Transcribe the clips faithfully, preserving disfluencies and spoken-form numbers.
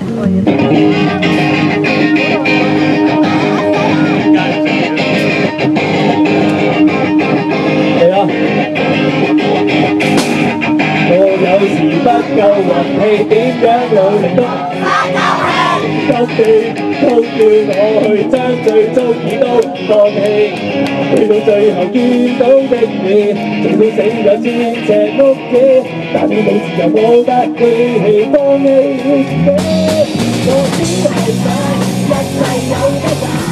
嚟啊！我有時不夠運氣，點樣努力都今次都叫我去將最中意都放棄，去到最後見到的你，做到死咗先隻屋企，但你冇自由冇得氣氣放棄自己，我只係想一切有得揀。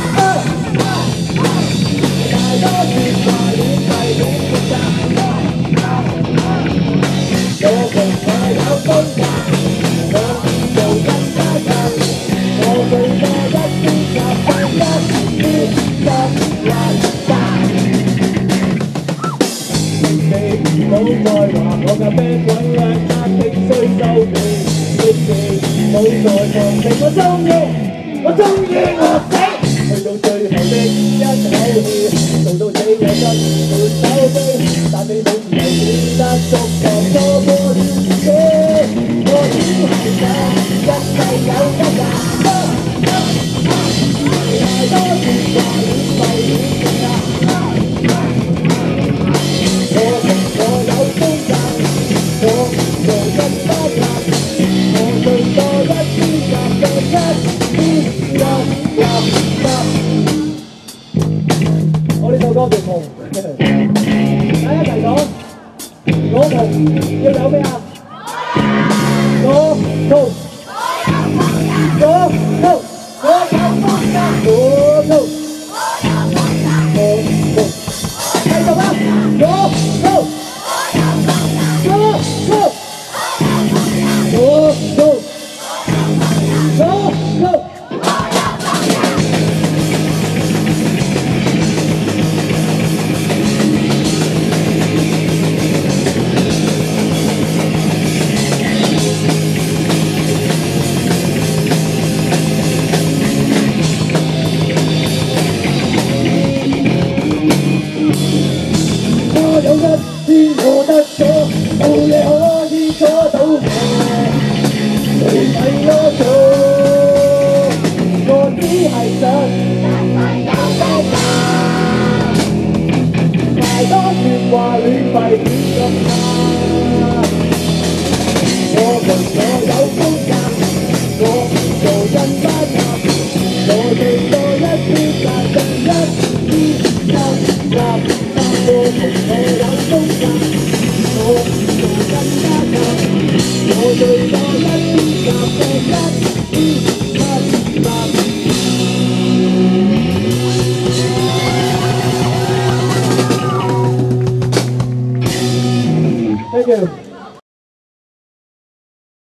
太多説話亂係亂複雜，我同我有風格，我做更加近，我最多一啲習慣一啲習慣化。你唔好再話我嘅 band 揾兩間必須收皮，你唔好再放棄我中意，我中意我死。去到最後的一口氣，做到死我真沒手機，但你冇自由選得足夠錯過了自己，我只係想一切有得揀，太多説話亂廢亂複雜，我同我有風格，我做更不難，我最多一啲習慣一啲入入。我呢首歌叫夢，大家一齊講，我夢要有咩啊？我夢，我夢，我有風格，我夢，我夢，繼續啦，我夢，我夢，我夢，我夢。有一天我得咗，冇嘢可以阻到我，你咪囉嗦，我只係想有得揀，太多説話亂廢亂咁下，我們我有風格，我做人不合，我最多一啲但更一啲深入。我同我有風格，我做更加近，我最多一啲習慣一啲不合。Thank you.